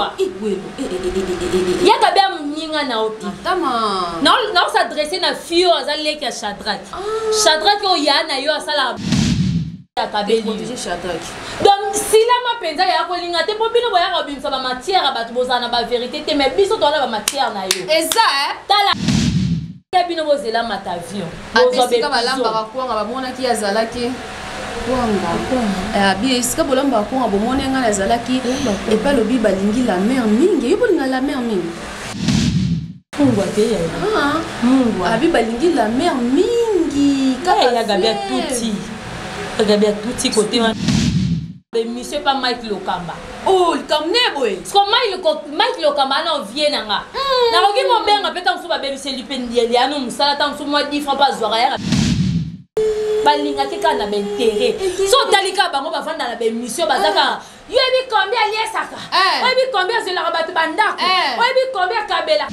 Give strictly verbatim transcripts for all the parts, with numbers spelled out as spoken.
Il y a Gabi Mninga Naopi. Non, non, s'adresser à Fio, à Zalek à Shadrach. Shadrach, il y a un ayo à Salah. Donc, si la ma penza ya ko linga te popino boya ko bimsa ba matière ba tubozana ba vérité te mais biso to la ba matière na yo. Eza eh. Tala. Ya bino bozela matavion. Bozobeka balamba ba kwanga ba mona ki azalaki. Kwanga. Eh bi eska bolamba kwanga bo mona nga azalaki et pas lobi balingi la mère mingi. Yo bolinga la mère mingi. Mungwa te ya. Ah. Mungwa. Abi balingi la mère mingi. Kaka ya Gabi tuti. Gabi tuti côté monsieur pas Mike Lokamba. Oh, il comme boy. Parce que Mike Lokamba na vient nga. Na roki mo benga peta msuba bébé c'est lui pendieli anu musala ta msuba dix francs pas zoara. Balinga te kana bentere. So talika bango ba fanda na be monsieur bazaka. Yo ebi combien liesaka? Yo ebi combien c'est la rabatu bandako? Yo ebi combien kabela?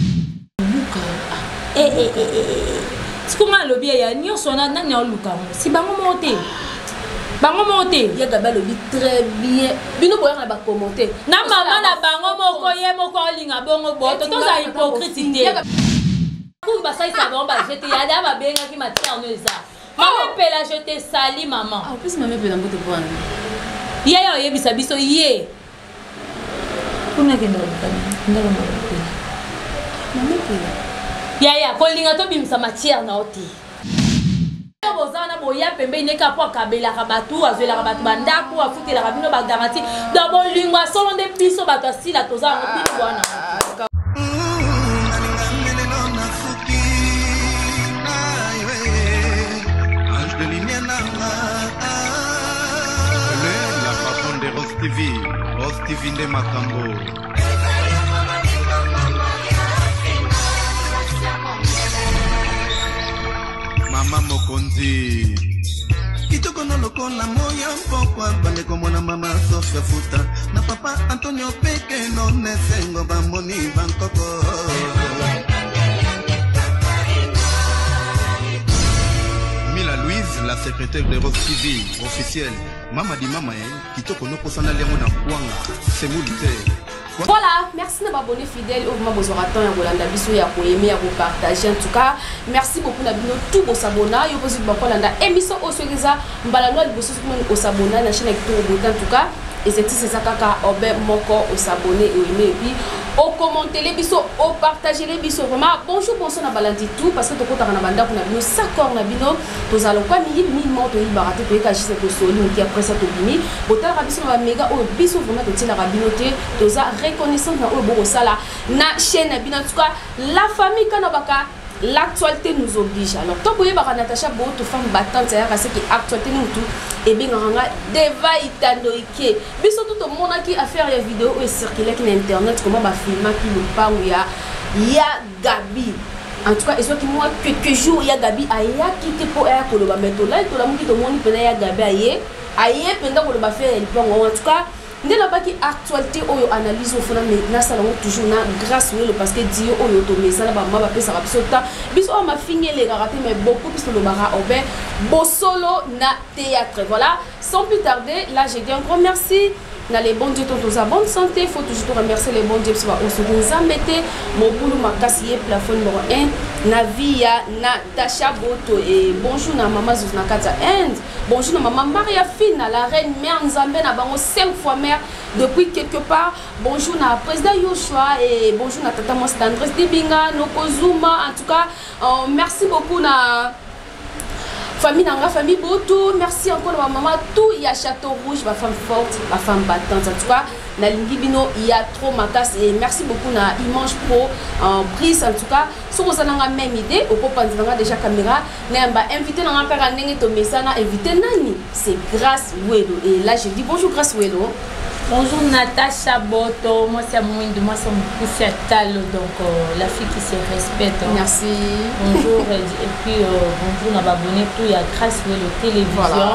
Eh eh eh eh. Ce qu'on a lobby ya nyo sona na na luka. Si bango monter. Bango monter, ya Gabi lobi très bien. Bino boya na ba commenter. Na mama na bango moko ye moko linga bongo boto to za hypocrite. Ku ba sai sa bomba jete ya da ba benga ki matière no eza. Mama pela je te sali maman. En plus mama pela ngoto bwana. Ye yo ye bisa biso ye. Kuna kenda bana. Ndala mama. Mama pela. Ya ya ko linga to bimsa matière na oti. Bozana boya pembe neka po kabela kabatu azela kabatu bandako afutela kabino ba garantie d'abord lingwa solo de biso bato asila toza ngopino bwana la patronne de Rose T V Rose T V de Makambo. Mama Mokonzi kitoko no lokola moya mpokwa bande komona mama Sofia Futa na papa Antonio Peke no nesengo bamoni bankoko Mila Louise la secrétaire de Rose T V officielle mama di mama eh kitoko no posana lengo na kwanga semulite. Voilà, merci de m'abonner fidèle. Au moment où vous aurez Rolanda Bisso, ya ko aimer, ya ko partager. En tout cas, merci beaucoup d'abonner tous vos abonnés. Yo posi ba Rolanda émission au Swegeza, mbala no liboso ko s'abonner na chaîne avec tout le en tout cas. Et c'est c'est ça kaka obe moko au s'abonner et aimer et puis au commenter les biso, au partager les biso. Vraiment bonjour bonsoir na balandi tout parce que to kota na banda ko na bino sakor na bino to zalo kwa mi mi moto yi barate to ka jise ko soli qui après ça to bimi botal ka biso na méga au biso vraiment to tila ka bino te to za reconnaissance na o bo sala na chaîne na bino en tout cas la famille kana baka. L'actualité nous oblige. Alors, tant que vous avez Natacha Boto, femme battante, c'est que l'actualité nous tout. Et bien, on a des vaïtanoïques. Mais surtout, tout le monde qui a fait des vidéos et circulé sur Internet, comment va filmer qui ne pas où il y a, il y a Gabi. En tout cas, et soit qui moi quelques jours, il y a Gabi, il y a qui te pour air pour le mettre là, et tout le monde qui te montre qu'il y a Gabi, il y a, il y a pendant qu'on le va faire, en tout cas. Ndé la baki actualité oyo analyse au fond mais na salon toujours na grâce au parce que Dio oyo to mais ça la ba ma ba pesa biso ta biso ma fingé raté mais beaucoup plus le bara obé bo solo na théâtre voilà sans plus tarder là j'ai dit un grand merci na les bons dieux tous à bonne santé faut toujours remercier les bons dieux parce que on se nous embêter mon boulot makasi plafond numéro un na via Natacha Boto et bonjour na maman Zuzna Kata End bonjour na maman Maria Fina la reine mère Nzambe na bango cinq fois mère depuis quelque part bonjour na président Yoshua et bonjour na tata Mos Andres Dibinga Nokozuma en tout cas euh, merci beaucoup na famille Nanga, famille Boto, merci encore à ma maman, tout il y a Château Rouge, ma femme forte, ma femme battante. En tout cas, na Lingibino, il y a trop ma casse et merci beaucoup na Imange Pro en prise. En tout cas, si vous avez la même idée, au papa déjà caméra, n'imba invité dans un père n'engue to mesana invité nani, c'est Grâce Welo et là je dis bonjour Grâce Welo. Bonjour Natacha Boto, moi c'est Mouindou, moi c'est Moussia Talo, donc euh, la fille qui se respecte. Hein. Merci. Bonjour et puis euh, bonjour, on va abonner tout, il y a Grâce Welo télévision. Voilà.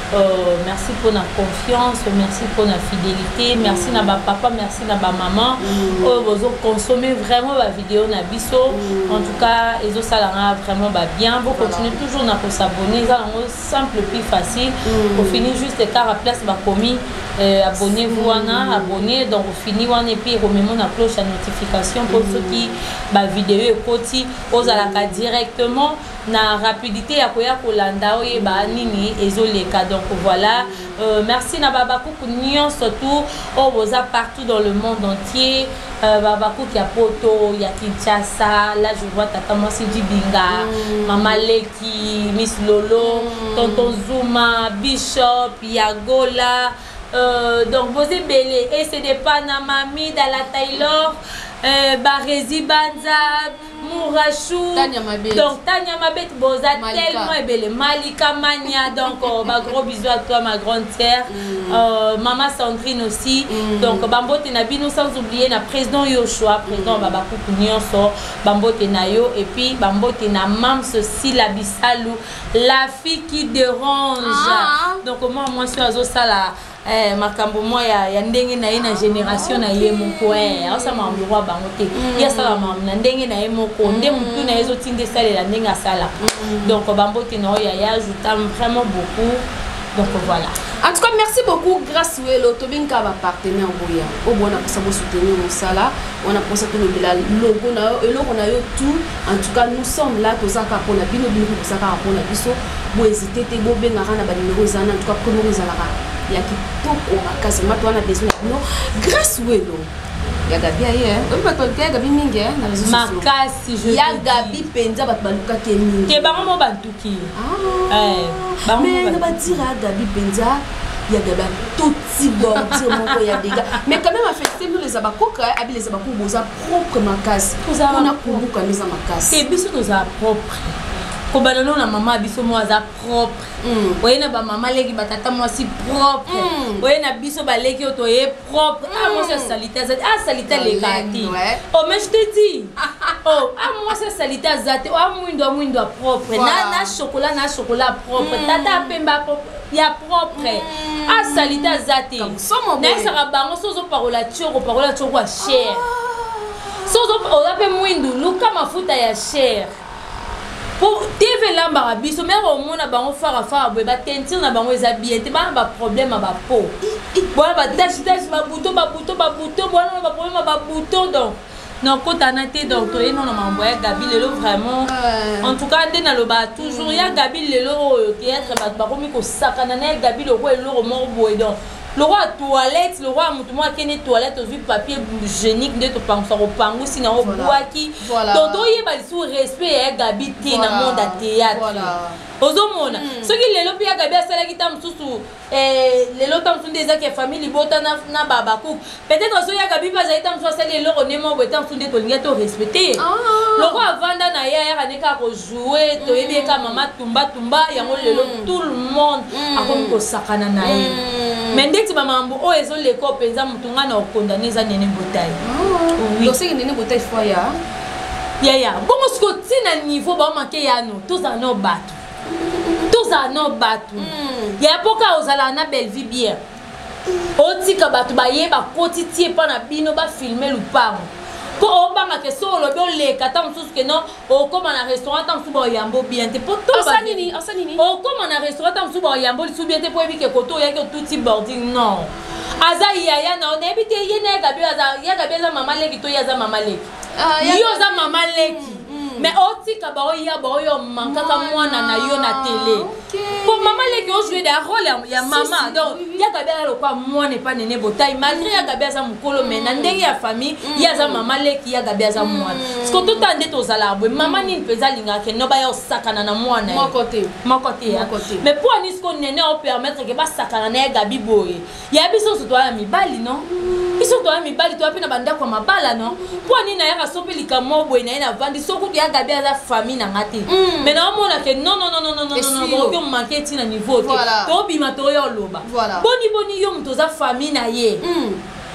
Euh, merci pour la confiance, merci pour la fidélité, merci na ba papa, merci na ba maman. Mm. Oh, vous consommer vraiment la vidéo na biso. Mm. En tout cas, ils ont ça vraiment bah, bien. Vous voilà. Continuez toujours à s'abonner, ça simple plus facile. Mm. Pour finir juste car à place bah commis euh, abonnez-vous mm. abonnez donc vous finissez on et puis remettez la cloche à notification pour mm. ceux qui bah vidéo écoutent aux à la directement na rapidité ya koya kolanda oye ba nini ezoleka. Donc voilà, euh, merci na babaku kunyon surtout au boza partout dans le monde entier. euh, babaku qui a poto ya Kinshasa, là je vois tata Mwasi Dibinga, mm. Mama Leki, Miss Lolo, mm. Tonton Zuma, Bishop, Yagola, euh, donc vous êtes belé et c'est des Panamami dans la Taylor, euh, Barezi Banza, Mourachou, Tanya Mabet. Donc Tanya Mabet, Boza tellement belle. Malika Mania, donc oh, bah, gros bisous à toi ma grande sœur. Mm. euh, Maman Sandrine aussi. Mm. Donc Bambo Tenabino sans oublier la président Yoshua, président mm. Babakou Nyonso, Bambo Tenayo et puis Bambo Tena Mam ceci la Bissalou, la fille qui dérange. Ah. Donc moi moi suis à ça là. Eh makambo moi ya ya ndenge na ina génération na ye moko eh asa mambo wa bango te ya sala mam na ndenge na ye moko nde mutu na ezo tinde sala la ndenge sala. Donc bambo te no ya ya ajoute vraiment beaucoup. Donc voilà. En tout cas, merci beaucoup. Grâce à l'autobinka va partenaire Boya. Au bon, on a pour soutenir au sala. On a pour ça que le logo et là on a eu tout. En tout cas, nous sommes là pour ça qu'on a bien oublié pour ça qu'on a biso. Vous hésitez, te go ben ngara na ba numéro zana. En tout cas, comme nous allons. Il y a qui toko makasi. Maintenant, on a besoin de nous. Grâce à l'eau. Il y a Gabi ailleurs. On peut pas dire Gabi mingi na réseaux sociaux. Makasi je. Il y a Gabi penza bat baluka ke mingi. Ke bango mo bantuki. Ah. Eh. Bango mais na ba dire Gabi penza. Il y a Gabi tout petit bordir mon il y a des gars. Mais quand même affecté nous les abakoka, abi les abakou boza propre makasi. On a kubuka les makasi. Et biso nous a propre. Kobanano na maman biso mo za propre. Oye na ba maman leki batata moi si propre. Oye na biso ba leki otoye propre. Ah moi c'est salité azate. Ah salité les gâtés. Oh mais je te dis. Oh ah moi c'est salité azate. Ah mwindo mwindo propre. Na na chocolat na chocolat propre. Tata pemba propre. Ya propre. Ah salité azate. Na sera bango sozo parola choko parola choko a cher. Sozo ola pe mwindo luka mafuta ya cher. Pour T V là barabiso mais au monde a bango fara fara boy ba tentir na bango eza bien te ba ba problème ba peau bon ba tache tache ba bouton ba bouton ba bouton bon ba problème ba bouton donc non quand on a été donc toi non on m'envoyer Gabi lelo vraiment en tout cas ndena lo ba toujours ya Gabi lelo théâtre ba ba komi ko sakana na Gabi le roi le mort boy donc le roi toilette le roi mutu moi kene toilette au vu papier hygiénique de to penser au pangu sina au boaki donc doye ba sous respect ya Gabi te na monde à théâtre ozomona soki lelo pia Gabi asala kita msusu eh lelo tam sunde za ke famille bota na na baba ku peut-être so ya Gabi pas aita msusu asala lelo onemo bota sunde to linga to respecter le roi vanda na ya ya kaneka ko jouer to yebi ka mama tumba tumba yango lelo tout le monde akomi ko sakana na ye mais ndeti mamambo o ezo leko penza mutunga na okondane za nene botai oui donc c'est nene botai fois ya ya ya bongo sko tina niveau ba manke ya no tous en no batu tous en no batu ya poka ozala na belle vie bien otika batu ba yeba kotitie pa na bino ba filmer lupango ko obanga ke so lo be le kata msusu ke no o koma na restaurant tam suba yambo bien te poto ba nini asa nini o koma na restaurant tam suba yambo su bien te po ebi ke koto ya ke tout boarding non aza yaya na on ebite yene Gabi aza ya Gabi za mama leki to ya za mama leki yo za mama leki mais otika ba oya ba oyo mankaka mwana na yo na télé pour maman leki o jouer des rôles ya maman donc ya Gabi ala lo kwa mwana pa nene botai malgré ya Gabi za mukolo mais na ndenge ya famille ya za maman leki ya Gabi za mwana parce que tout ande to zala bo maman ni peza linga ke no ba yo sakana na mwana mon côté mon côté mais pour anisco nene o permettre que ba sakana na Gabi boye ya biso so to ya mibali non biso to ya mibali to apina banda kwa mabala non pour ani na ya ka sopelika mo boye na ina vandi soko ya Gabi za famille na ngati mais na mona que non non non non non non non non manquer tina niveau to bima to yo loba boni boni yo mto za famille na ye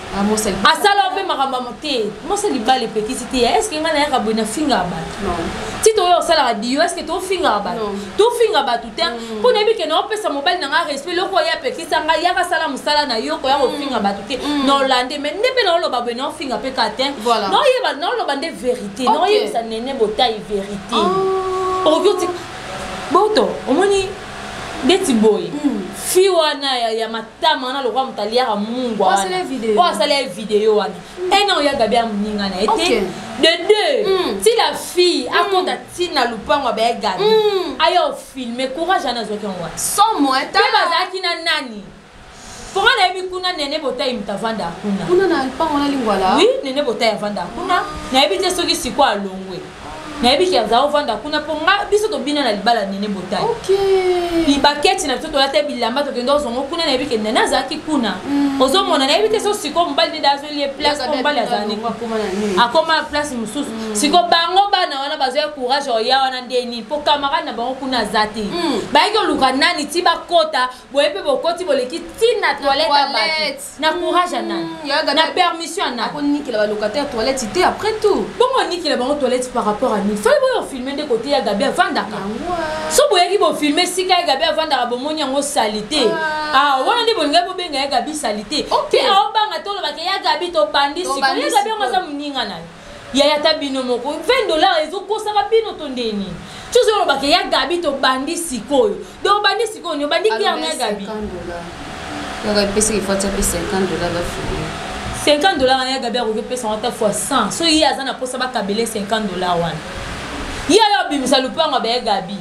asala mpe makambo te mosa libala epekisi te est ce que ngai nayaka boye nafingaka bato ti toyo osalaka dio est ce que tofingaka bato tofinga bato te mpo nayebi ke naopesa mobali na ngai respect loko oya apekisa ngai yaka sala mosala na yo koya kofinga bato te naolande mais nde mpe naoloba boye naofinga mpe ka te naoyeba naoloba nde vérité naoyebisa nene botai vérité okoki oti boto omoni ndeti boye fi wana ya matama wana lokwa moto aliaka mungwa wana oyo asala ye video wana ena oyaga bia moninga na ye te de deux ti la fille akota ntina lupango abaya gabi aya ofilme courage ana azwaki yango wana mpe bazalaki na nani mponga nayebi kuna nene botai moto avanda kuna oui nene botai avanda kuna nayebi te soki siko alongwe nayebi ki azala ovanda kuna mpo nga biso tobina na libala nene botai libaketi na biso toya te bilamba tokende ozongo kuna nayebi ke nene azalaki kuna ozomona nayebi te so siko mobali nde azoli ye place po mobali azalani akoma place mosusu siko bango bana wana bazwa courage oya wana ndeni mpo camarade na bango kuna aza te bayaki oluka nani ti bakota boye mpe bokoti boleki ti na toilette ya bato na courage ya nani na permission ya nani akonikela balocataire toilette te après tout bongo onikela bango toilette par rapport à fallait boyo filmer de côté ya Gabi avandaka so boyaki bo filmer sika ya Gabi avandaka bomoni yango salite ah wana ndi bolinga bo benga ya Gabi salite te obanga to lobaka ya Gabi to bandi siko ya Gabi ngoza muninga nayo ya ya tabino moko vingt dollars ezo kosaka bino to ndeni tuzo lobaka ya Gabi to bandi sikoyo do bandi sikoyo ni bandi ki ya Gabi ya Gabi pesa il faut taper cinquante dollars va filmer cinquante dollars ya Gabi akoki pesa ngata fois cent so yi azana posa ba kabele cinquante dollars wana yi ayo bimisa lupango ba ya Gabi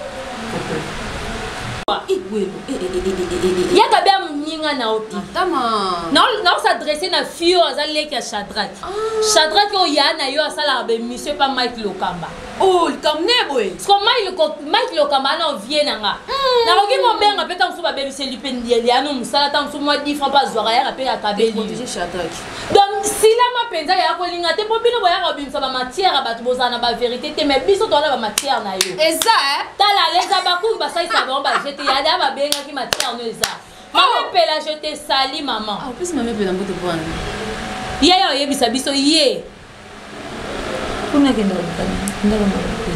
ya Gabi amninga na oti na s'adresser na fio azaleki ya Shadrach Shadrach o ya na yo asala be monsieur pa Mike Lokamba oh comme boy sko Mike Lokamba na vie nanga na roki mo benga peta msuba be monsieur lipendieli anu musala ta msumo dix francs pas zwara ya pe ya kabeli donc si la ma penza ya ko linga te po bino boya ko bimsa ba matière ba tubozana ba vérité te mais biso to la ba matière na yo eza eh tala leza ba ku ba sai sa ba ba jete ya da ba benga ki matière no eza maman pela je te sali maman ah plus maman pela mbote bwana ye yo yebisa biso ye kuna kendo ndana ndana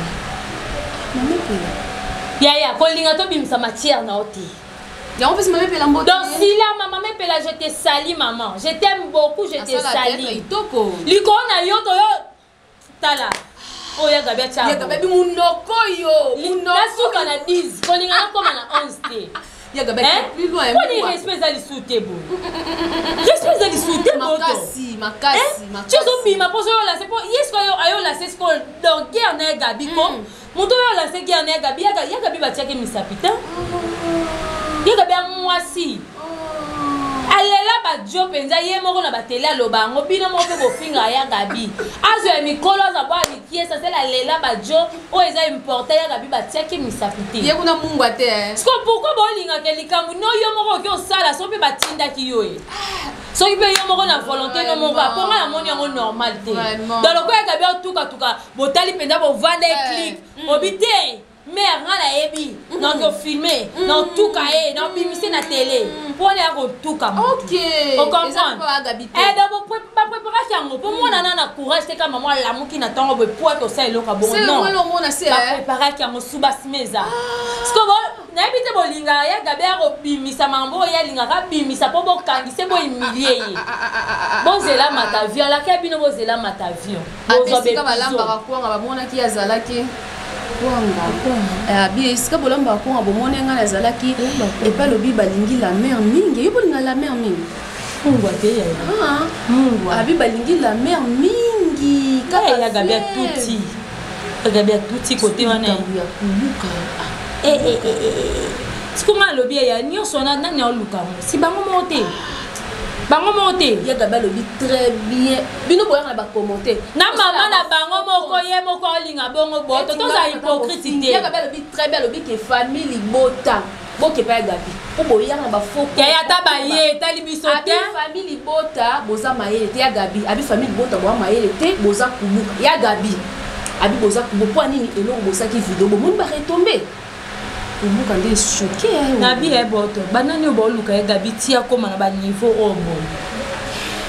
maman pela ya ya ko linga to bimsa matière na oti. Donc si là maman me pela je te sali maman je t'aime beaucoup je te sali liko na yo to yo tala oh ya Gabi cha ya Gabi munoko yo munoko suka na dix ko linga na koma na onze te ya Gabi plus loin ko ni respect za lisute bo respect za lisute bo makasi makasi makasi tu so bima poso yo la c'est pour yes ko yo ayo la c'est ko donc guerre na Gabi ko muto yo la c'est guerre na Gabi ya Gabi ba tiake misapita ya Gabi amwasi alela ba jo penza ye moko na batela loba ngo bino moko bo finga ya Gabi azo ya mikolo za bwa mikie ça c'est la lela ba jo o eza importer ya Gabi ba tiaki misapite ye kuna mungwa te sko pourquoi bo linga ke likambu no yo moko ki osala so pe batinda ki yo e so ibe yo moko na volonté no moko aponga na moni yango normal te dans le quoi Gabi otuka tuka botali penza bo vanda e click obite mère ngala ebi donc yo filmer donc tout kaé donc bimisi na télé pour aller ko tout ka OK on comprend eh donc ba préparation ngo pour moi nana na courage te ka maman la muki na tango bo pour to ça eloka bon non c'est le monde na c'est ba préparation ngo suba smeza parce que bon na ebite bolinga ya Gabi ko bimisa mambo ya linga ka bimisa po bo kangise bo humilier ye bon c'est là mata vie la ka bino bo c'est là mata vie bo zo be balamba ko nga ba mona ki azalaki kwanga bi esika bolamba ko nga bomone nga nazalaki et pas lobi balingi la mère mingi yo bolinga la mère mingi ngwa te ya ah ngwa abi balingi la mère mingi kaka ya Gabi tuti Gabi tuti côté wana ya kuluka eh eh eh sikuma lobi ya nyonso na nani oluka si bango mote bango monte ya Gabi lobi très bien bino boya na ba commenter na mama na bango moko ye moko linga bongo boto to za hypocrite ya Gabi lobi très bien lobi ke famille bota boke pa Gabi o boya na ba foko ya ya taba ye tali biso te famille bota boza maye te ya Gabi abi famille bota boa maye te boza kuluka ya Gabi abi boza kubo po nini elongo boza ki vidéo bo mon ba retomber Comment quand est choqué Gabi est boto banani bo luka ya Gabi tia koma na ba niveau o bon nga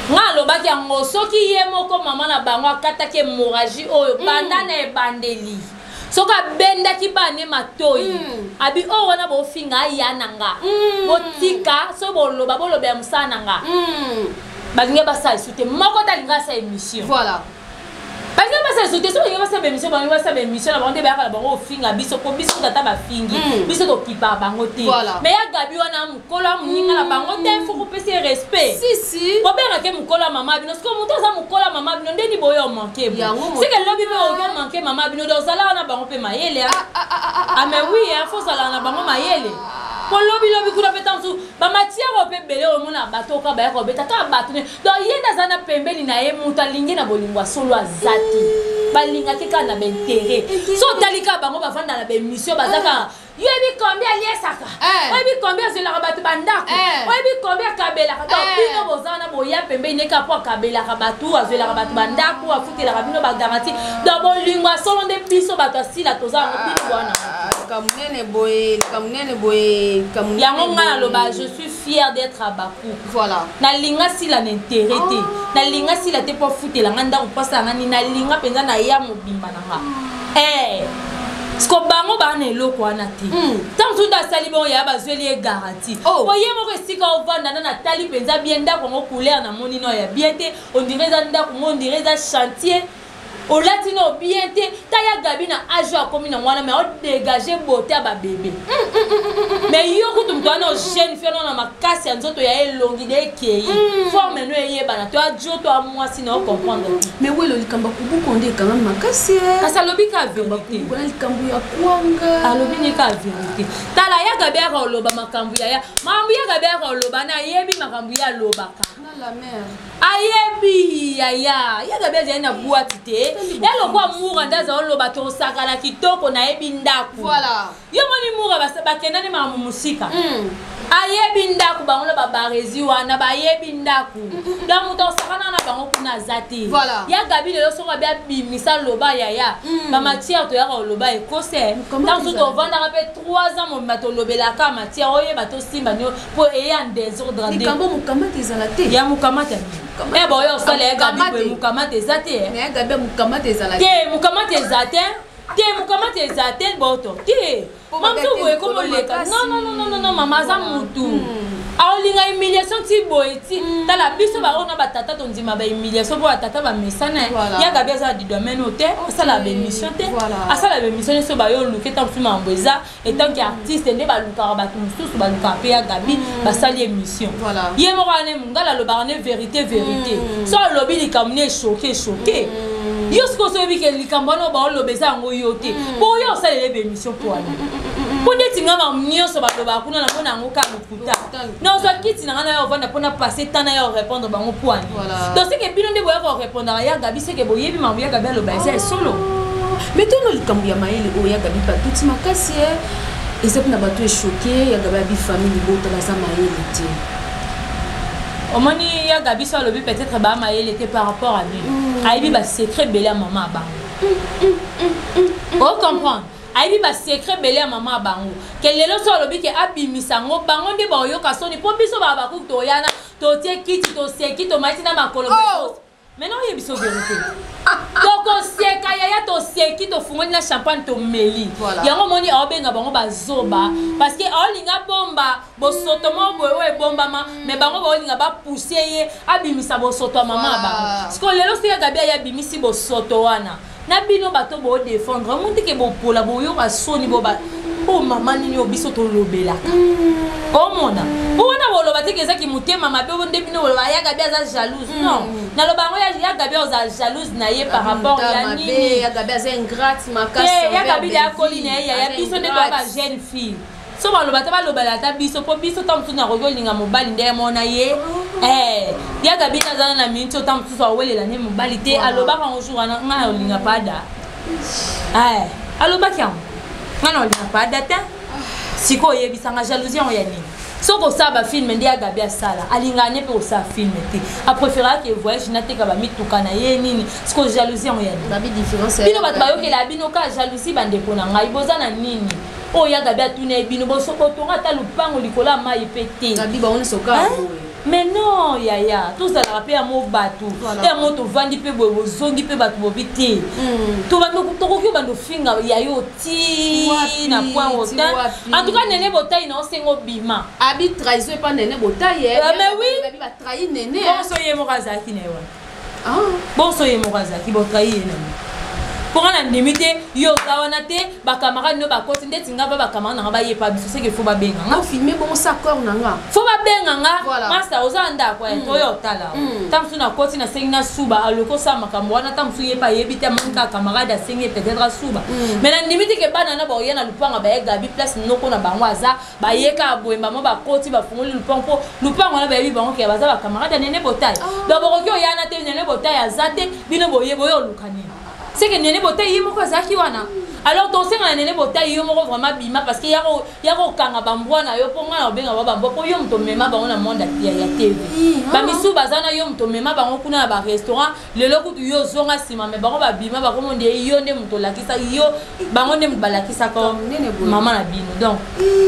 alobaki yango soki ye moko mama na bango akataki hémorragie oyo banda na ebandeli soki abendaki bane matoi abi oyo wana bofinga aya na nga botika so boloba boloba ya mosala na nga balingi basalisa te moko talingi asa émission voilà balingi basalisa te so balingi basala émission balingi basala émission na bango nde bayaka na bango ofinga biso po biso tata bafingi biso tokipa bango te mais ya gabi wana mokolo ya moninga na bango te fo kopesa respect bobengake mokolo ya mama bino soki moto aza mokolo ya mama bino ndeni boyo omanke bo seke lobi mpe oyo omanke mama bino de ozalaka na bango mpe mayele ame wi fo ozalaka na bango mayele po lobi lobi kuna mpe tansu bamatiako mpe bele omona bato oka bayaka obeta kaka bato ne donc ye nde aza na pembeni na ye moto alingi na bolingo asolo aza te balingaki kaka na baintere so otali kaka bango bavanda na baémission baza kaka yebi combien aliesaka oyebi combien azelaka bato bandako oyebi combien akabelaka donc bino bozala na boya pembeni neka po akabelaka bato azelaka bato bandako afutelaka bino bagaranti donc bolingo asolo nde biso bato asila toza yango bino wana kamunene boye kamunene boye kamunene yango nga naloba je suis fière d'être à Bakou voilà nalinga sila na intérêt te nalinga sila te po futela nga ndako mpasa nga ni nalinga mpenza na ya mobimba na nga eh sko bango bana eloko wana te tant tout asali bon ya bazweli e garantie oye moko esika ovanda na natali mpenza bien ndako ngo couleur na moni no ya bien te on dirait za ndako on dirait za chantier au latino bien te ta ya gabi na âge a komi na mwana mais on dégager beauté à ba bébé mais yo ko tum toana jeune fille na makasi ya nzoto ya elongi de kei forme no eye bana to ajo to amwa sina o comprendre mais oui lo likamba kubuko nde quand même makasi kasa lobika vérité ko na likambu ya kwanga alobi ni ka vérité tala ya gabi ya loba makambu ya ya mambu ya gabi ya loba na yebi makambu ya lobaka na la mère ayebi ya ya ya gabi ya na boîte te yalo kwa mura ndaza oloba to sakala kitoko na yebi ndaku voilà yo moni mura bakenda ne mamu musika ayebi ndaku bango ba barezi wana ba yebi ndaku donc muto sakana na bango kuna zati ya gabi lelo soka bia bimisa loba ya ya ba matière to ya loba e kose tant to vanda rapé trois ans mo mato lobela ka matière oye bato simba nyo po e en désordre ndé kambo mukamate ezalate ya mukamate eh bo yo sala ya gabi po mukamate ezate mais gabi mukamate ezalate te mukamate ezate te mukamate ezate boto te mamtu boye komo leka non non non non non mama za mutu aolinga humiliation ti boye ti tala biso ba ona batata to ndima ba humiliation bo batata ba mesana ya gabi za di domaine ote asala ba émission te asala ba émission so ba yo luke tant fuma mbeza et tant qu'artiste ne ba luka ba tout ba luka pe ya gabi ba sali émission ye mo kana ngala lo ba ne vérité vérité so lobi li kamne choqué choqué yo sko so bi ke likambo no ba olobeza ngo yo te bo yo salele be émission po ani po ndeti ngama mnyoso ba loba kuna na mona ngo ka mukuta non so kiti na ngana yo vanda pona passer tana yo répondre bango po ani donc c'est que bino nde boya ko répondre ya gabi c'est que boyebi mambo ya gabi loba c'est solo mais tono likambo ya maele o ya gabi pa tuti makasi eza na bato e choqué ya gabi bi famille bota la za maele te omoni ya gabi so lobi peut-être ba maele te par rapport à lui aibi ba secret belé maman bango o comprendre aibi ba secret belé maman bango ke lelo so lobi ke abimisa ngo bango nde ba yoka soni po biso ba ba ku to yana to tie kiti to seki to mati na makolo mais non yebi so vérité donc on seka ya to seki to fungoni na champagne to meli yango moni obenga bango bazoba parce que olinga bomba bo soto mo boye bomba ma mais bango ba olinga ba pousser ye abimisa bo soto mama ba parce que lelo so ya gabi ya bimisi bo soto wana na bino bato bo défendre monte ke bo pola bo yo ba soni bo ba oh maman nini obiso to lobela oh mona ona bo loba te ke zaki mutema mabe bo nde bino ba ya gabi za jalouse non na loba ngo ya gabi za jalouse na ye par rapport ya nini ya gabi za ingrate makasi ya gabi ya colline ya ya biso nde ba jeune fille so ba loba ta ba loba la ta biso po biso tam tuna rogolinga mobali nde mona ye eh ya gabi na zana na minto tam tu so welela ne mobali te aloba ka jour na nga olinga pada eh aloba kya ngana olinga pada ta siko yebisanga jalousie on ya nini soko saba film ndi agabi asala alingane pe osa film te a préférer que voyage na te ka ba mituka na ye nini siko jalousie on ya nini gabi différence bino bat ba yokela bino ka jalousie bande ko na ngai boza na nini o ya gabi atune bino bo soko to ngata lupango likola mai pete gabi ba on soka mais non yaya tout ça la rappelle mo batou et mo to vandi pe bo zongi pe batou bo bité to ba no to ko ba no finga yayo ti na point autant en tout cas nene botai non sengo bima abi trahison pas nene botai mais oui abi ba trahi nene bon so ye mo kazaki ne wa ah bon so ye mo kazaki bo trahi nene pour en limiter yo kawanate ba camarade no ba koti ndeti nga ba camarade nga ba ye pa biso c'est que faut ba benga nga filmer bon ça corps nanga faut ba benga nga master ozanda kwa to yo tala tam suna koti na sengina suba aloko sa makambo wana tam su ye pa yebita manka camarade a sengi peut-être suba mais na limiter ke bana na ba oyana lupanga ba ye gabi place noko na bango aza ba ye ka boemba mo ba koti ba fungoli lupango lupango na ba yebi bango ke baza ba camarade nene botai donc boko yana te nene botai azate bino boye boyo lukani c'est que nene botai yimo ko zaki wana alors ton senga nene botai yo moko vraiment bima parce que yako yako kanga bambwana yo ponga na benga ba bambo po yo mto mema bango na monde ya ya T V ba misu bazana yo mto mema bango kuna na ba restaurant lelo kutu yo zonga sima me bango ba bima ba komo ndie yo nde mto lakisa yo bango nde balakisa ko mama na bino donc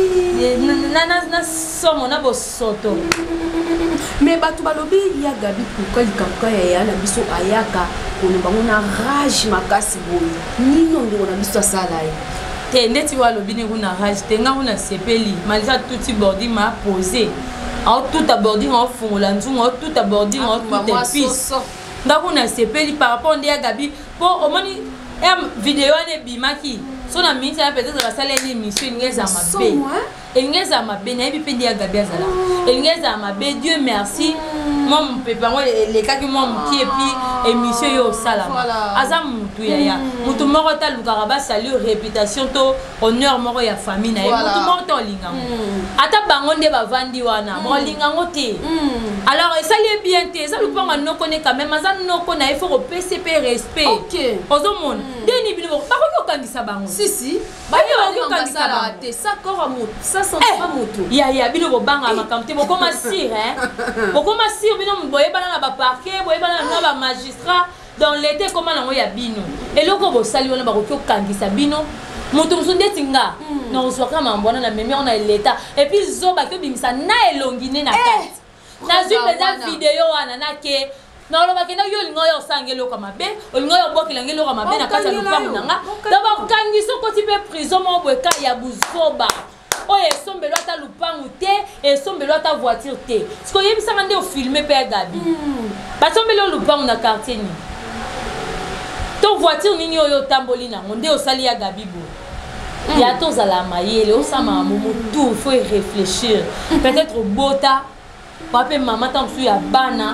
na na na somo na bosoto mais batu balobi ya gabi pourquoi il kanka ya na biso ayaka kono bango na rage makasi boye nino ndo na biso sala ye te ndeti wa lobi ne kuna rage te nga kuna sepeli malgré tout bordi m'a posé en tout abordi en fond la nzungu en tout abordi en tout épice nga kuna sepeli par rapport ndia gabi po omoni em vidéo ne bimaki so na minti ya peut-être la salle ni mission ngeza mabe engeza mabe na yebi pendi ya gabi azala engeza mabe Dieu merci mon papa moi les cas que moi qui et puis émission yo sala aza mutu ya ya mutu moko ta lukara ba salut réputation to honneur moko ya famille na mutu moko to lingango ata bango nde bavandi wana mo lingango te alors ça lié bien te ça lupanga no connaît quand même aza no connaît il faut P C P respect OK ozomona deni bino ba ko kangisa bango si si ba yo kangisa bango te ça corps amour ça sent pas mutu ya ya bino bo banga makamte bo koma sire hein bo koma sire bino boye bana na ba parquet boye bana na ba magistrat dans l'été comment na ya bino et loko bo sali wana ba ko kangisa bino mutu musunde tinga na oswaka mambona na memi on a l'état et puis zoba ke bimisa na elongine na kati na zumbe za vidéo wana na ke na lo bakenda yo lingo yo sangelo kama be lingo yo bokela ngelo kama be na kati ya lupango nanga d'abord kangiso ko ti pe prison mo boeka ya buzoba oye sombelo ata lupango te et sombelo ata voiture te ce ko yebisa ngande o filmer pe gabi ba sombelo lupango na quartier ni to voiture nini yo tamboli na nde o sali ya gabi bo ya to zala mayele o sama momo tout faut y réfléchir peut-être bota pape maman tant su ya bana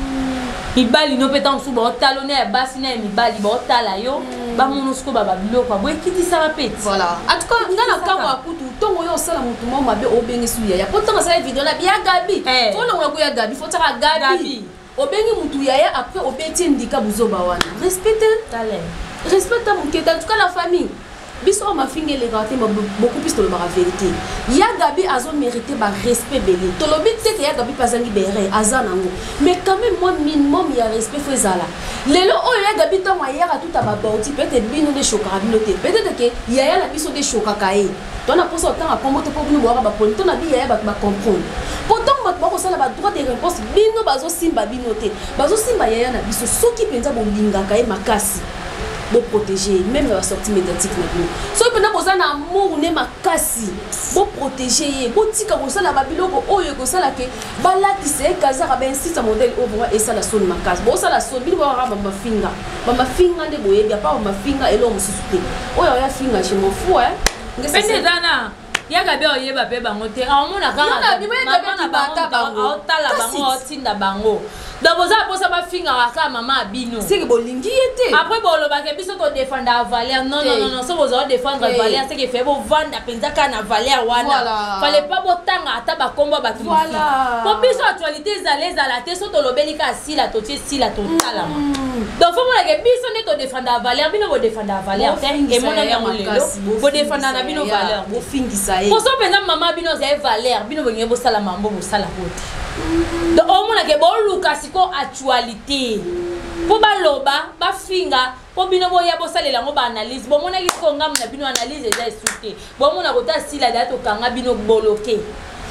mibali no petan su ba talone ya basi na mibali ba tala yo ba monosko ba babilo kwa boy kiti ça va pete voilà en tout cas ngana kama akutu tongo yo sala mutu mo mabe obengi su ya potanga sa video na bia gabi fo na ko ya gabi fo taka gabi obengi mutu ya ya après obeti ndika buzoba wana respecte talent respecte mon keta en tout cas la famille biso ma finge les gâtés beaucoup plus de la vérité ya gabi azo mérité ba respect belé to lobi te ya gabi pazangi bere azanango mais quand même moi minimum ya respect faut zala lelo o ya gabi ta ya ka tout aba bauti peut-être bino de choka bino te peut-être que ya ya la biso de choka kae to na poso temps a kombote po bino boka ba poni to na bi ya ba ba comprendre pourtant ba ko sala ba droit de réponse bino bazo simba bino te bazo simba ya ya na biso soki penza bo linga kae makasi pour protéger même la sortie médiatique maintenant so pena boza na amour ne makasi pour protéger pour tika ko sala babiloko oyo ko sala ke balati se kazara ben si sa modèle au et ça la sonne makasi bo sala sonne bi bo ra ba mafinga ba mafinga nde boye ya pa ba mafinga elo mususuté oyo ya finga je m'en fous hein ngese dana ya gabe oyeba pe bango te amona kanga na bima ya gabe bata bango otala bango otinda bango Daboza posa ba finga aka mama abino. C'est que bolingi était. Après bolo ba ke biso to défendre Valère. Non non non non, so bozo défendre Valère, c'est que fait bo vendre penza kana Valère wana. Fallait pas botanga ata ba komba ba tout. Voilà. Pour biso actualité zalé zala te so to lobeli ka si la to ti si la to tala. Donc faut mo ke biso ne to défendre Valère, bino bo défendre Valère. Et mon na ngolelo. Bo défendre na bino Valère. Bo fingi ça. Pour so penza mama bino za Valère, bino bo ngebo sala mambo bo sala hote. Donc au moins que bon Lucas ko actualité pour baloba ba finga pour bino boya bo salela ngo ba analyse bon mona ki ko ngam na bino analyse déjà souté bon mona ko ta sila da to kanga bino bloqué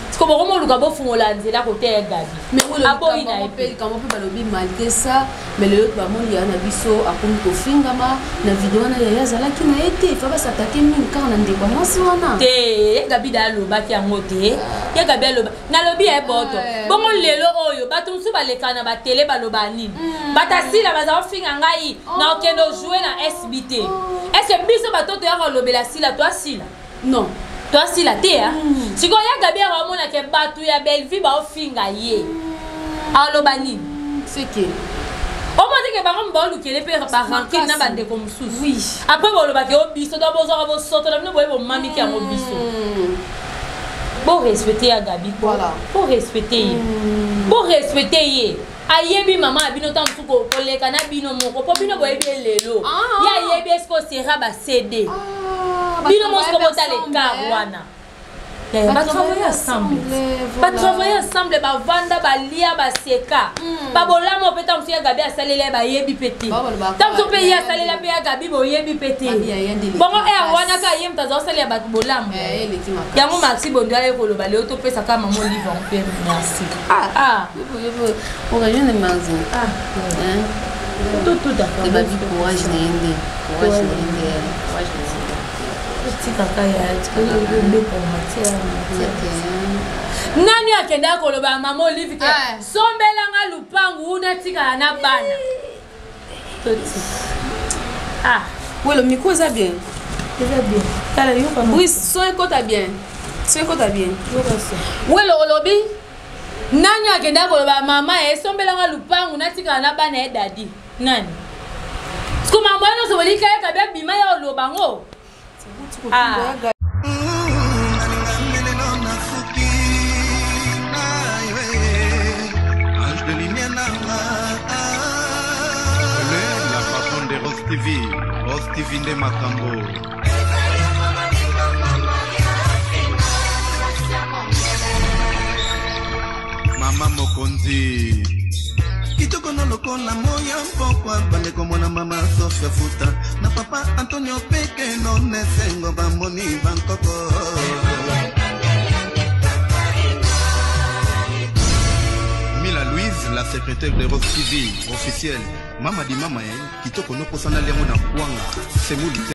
Parce que bon luka bo fungola nzela côté ya Gabi. Mais on le dit pe quand on peut balobi malgré ça, mais le autre maman il y a na biso akomi ko fingama na vidéo na ya zala ki na été fa ba s'attaquer mingi quand na ndeko mwasi wana. Te Gabi da loba ki yango te. Ya Gabi loba. Na lobi e boto. Bongo lelo oyo bato musu ba lekana ba télé ba loba nini. Batasila baza finga ngai na okendo jouer na S B T. Est-ce que biso batoto ya ko lobela sila toi sila? Non. Toi si la terre, si on y a Gabi à Ramon qui est battu, il y a belle vie, bah au finga yé. Alors bani, c'est que. On m'a dit que par exemple, bon, qui est père par ranking n'a pas de comme sous. Oui. Après bon, le bac au biso, d'abord on va sortir là, nous voyons mamie qui a au biso. Pour respecter à Gabi, voilà. Pour respecter, pour respecter yé. Ayebi maman abino tam suko koleka na bino moko po bino boyebi lelo. Ya yebi esko sera ba C D. Bino mosko botale karwana. Ya ba travailler ensemble. Ba travailler ensemble ba vanda ba lia ba seka. Ba bolamo peta mfi ya Gabi asalele ba yebi pété. Tam so pe ya asalele pe ya Gabi bo yebi pété. Bongo e wana ka yem tazo asalele ba bolamo. Ya mo maxi bondo ya ko lo ba le to pesa ka maman livre en père merci. Ah ah. On va jeune maison. Ah. Hein? Tout tout d'accord. Le baby courage n'ende. Courage n'ende. Courage n'ende. Petit kaka ya tu le bébé pour matière. Nani akenda ko lo ba maman Olive ke sombela nga lupangu una tika na bana. Toti. Ah. Oui, le micro ça bien. Ça bien. Kala yo comme. Oui, son écoute bien. Son écoute bien. Oui, le lobby. Nani akenda ko lo ba mama e sombela nga lupangu na tika na bana e dadi. Nani? Skuma mbona so bolika ya kabya bima ya lo bango. Ah. La patronne de Rose T V, Rose T V de Makambo. Mama Mokonzi. Kitoko no lokola moya mpokwa bande komona mama Sofia Futa na papa Antonio Peke no nesengo bamboni bankoko. Mila Louise, la secrétaire de Rose T V officielle. Mama di mama eh, kitoko no posana lemo na kwanga. Semuli